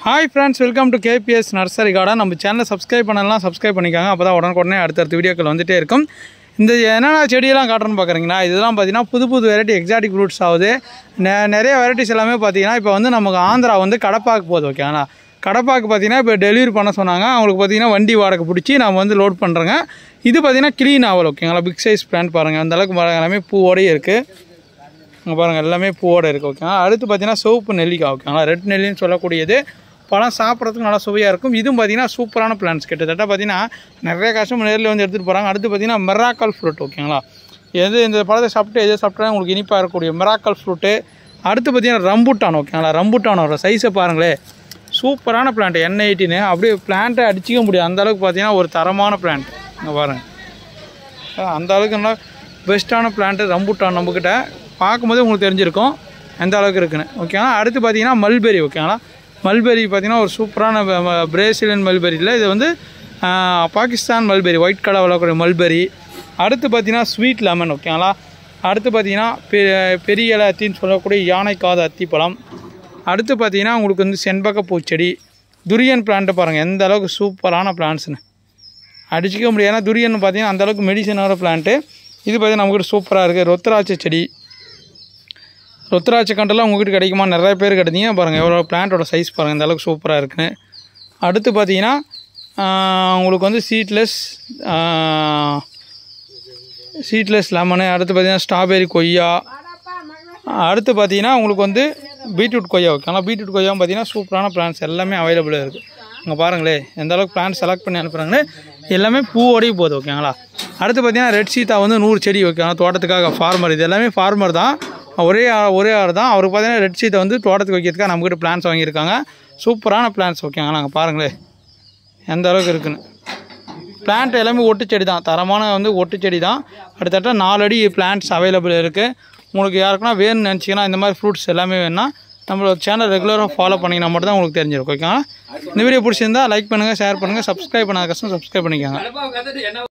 Hi friends, welcome to KPS Nursery Garden. நம்ம சேனலை subscribe பண்ணலாம், சப்ஸ்கிரைப் பண்ணிக்கோங்க. அப்பதான் உடனே அடுத்த வீடியோக்கள் வந்துட்டே இருக்கும். இந்த என்னென்ன செடியெல்லாம் காட்டுறேன்னு பார்க்குறீங்கன்னா, இதெல்லாம் பார்த்தீங்கன்னா புது வெரைட்டி எக்ஸாட்டிக் ஃப்ரூட்ஸ் ஆகுது. நிறைய வெரைட்டிஸ் எல்லாமே பார்த்தீங்கன்னா இப்போ வந்து நமக்கு ஆந்திரா வந்து கடப்பாக்கு போகுது. ஓகேங்களா, கடப்பாக்கு பார்த்தீங்கன்னா இப்போ டெலிவரி பண்ண சொன்னாங்க. அவங்களுக்கு பார்த்தீங்கன்னா வண்டி வாடகை பிடிச்சி நம்ம வந்து லோட் பண்ணுறோங்க. இது பார்த்தீங்கன்னா க்ளீன் ஆவல். ஓகேங்களா, பிக் சைஸ் பிளான்ட் பாருங்கள், அந்தளவுக்கு எல்லாமே பூவோடையே இருக்குது. இங்கே பாருங்கள், எல்லாமே பூவோடு இருக்குது. ஓகேங்களா, அடுத்து பார்த்தீங்கன்னா சிவப்பு நெல்லிக்காய். ஓகேங்களா, ரெட் நெல்லின்னு சொல்லக்கூடியது பழம் சாப்பிட்றதுக்கு நல்லா சுவையாக இருக்கும். இதுவும் பார்த்தீங்கன்னா சூப்பரான பிளான்ஸ். கிட்டத்தட்ட பார்த்தீங்கன்னா நிறைய கஷ்டம் நேரில் வந்து எடுத்துகிட்டு போகிறாங்க. அடுத்து பார்த்தீங்கன்னா மிராக்கல் ஃப்ரூட். ஓகேங்களா, இந்த பழத்தை சாப்பிட்டு எதை சாப்பிட்டா உங்களுக்கு இனிப்பாக இருக்கக்கூடிய மிராக்கல் ஃப்ரூட்டு. அடுத்து பார்த்தீங்கன்னா ரம்புட்டான். ஓகேங்களா, ரம்புட்டானோட சைஸை பாருங்களேன், சூப்பரான பிளான்ட். N18 அப்படியே பிளான்ட்டை அடிச்சிக்க முடியாது அந்தளவுக்கு பார்த்தீங்கன்னா ஒரு தரமான பிளான்ட். இங்கே பாருங்கள், அந்த அளவுக்கு நல்லா பெஸ்ட்டான பிளான்ட்டு ரம்புட்டான். நம்மக்கிட்ட பார்க்கும்போது உங்களுக்கு தெரிஞ்சிருக்கும் எந்த அளவுக்கு இருக்குன்னு. ஓகேங்களா, அடுத்து பார்த்தீங்கன்னா மல்பெரி. ஓகேங்களா, மல்பெரி பார்த்திங்கன்னா ஒரு சூப்பரான பிரேசிலியன் மல்பெரி இல்லை, இது வந்து பாகிஸ்தான் மல்பெரி, ஒயிட் கலர் வளரக்கூடிய மல்பெரி. அடுத்து பார்த்திங்கன்னா ஸ்வீட் லெமன். ஓகேங்களா, அடுத்து பார்த்திங்கன்னா பெரிய இலை அத்தின்னு சொல்லக்கூடிய யானைக்காத அத்திப்பழம். அடுத்து பார்த்திங்கன்னா உங்களுக்கு வந்து செண்பக பூச்செடி. துரியன் பிளான்ட்டு பாருங்கள் எந்த அளவுக்கு சூப்பரான பிளான்ட்ஸ்னு அடிச்சிக்க முடியாது. ஏன்னா துரியன் பார்த்திங்கன்னா அந்தளவுக்கு மெடிசனான பிளான்ட்டு. இது பார்த்திங்கன்னா நம்மக்கிட்ட சூப்பராக இருக்குது. ரொத்தராட்சி செடி, ரொத்தராட்சி கண்டெல்லாம் உங்கள்கிட்ட கிடைக்குமா? நிறைய பேர் கிடைத்தீங்க பாருங்கள், எவ்வளோ பிளான்ட்டோட சைஸ் பாருங்கள், இந்த அளவுக்கு சூப்பராக இருக்குன்னு. அடுத்து பார்த்தீங்கன்னா உங்களுக்கு வந்து சீட்லெஸ் லெமனு. அடுத்து பார்த்தீங்கன்னா ஸ்ட்ராபெரி கொய்யா. அடுத்து பார்த்தீங்கன்னா உங்களுக்கு வந்து பீட்ரூட் கொய்யா. ஓகேங்களா, பீட்ரூட் கொய்யாவும் பார்த்தீங்கன்னா சூப்பரான பிளான்ட்ஸ் எல்லாமே அவைலபிளாக இருக்குது. இங்கே பாருங்களேன் எந்த அளவுக்கு பிளான்ட் செலக்ட் பண்ணி அனுப்புகிறாங்கன்னு. எல்லாமே பூவோடையே போகுது. ஓகேங்களா, அடுத்து பார்த்தீங்கன்னா ரெட் சீத்தா வந்து 100 செடி. ஓகேங்களா, தோட்டத்துக்காக ஃபார்மர், இது எல்லாமே ஃபார்மர் தான், ஒரே ஆள் தான். அவருக்கு பார்த்தீங்கன்னா ரெட் சீத்தை வந்து தோட்டத்துக்கு வைக்கிறதுக்காக நம்மக்கிட்ட பிளான்ஸ் வாங்கியிருக்காங்க. சூப்பரான பிளான்ஸ். ஓகேங்களா, நாங்கள் பாருங்களேன் எந்த அளவுக்கு இருக்குன்னு. பிளான்ட் எல்லாமே ஒட்டு செடி தான், தரமான வந்து ஒட்டு செடி தான். அடுத்தட்ட 4 அடி பிளான்ட்ஸ் அவைலபிள் இருக்குது. உங்களுக்கு யாருக்குன்னா வேணும்னு நினச்சிங்கன்னா இந்த மாதிரி ஃப்ரூட்ஸ் எல்லாமே வேணுன்னா நம்மளோட சேனல் ரெகுலராக ஃபாலோ பண்ணிங்கன்னா மட்டும் தான் உங்களுக்கு தெரிஞ்சிருக்கும். ஓகேங்களா, இந்த வீடியோ பிடிச்சிருந்தா லைக் பண்ணுங்கள், ஷேர் பண்ணுங்கள், சப்ஸ்கிரைப் பண்ணாத கஷ்டம் சப்ஸ்கிரைப் பண்ணிக்கோங்க.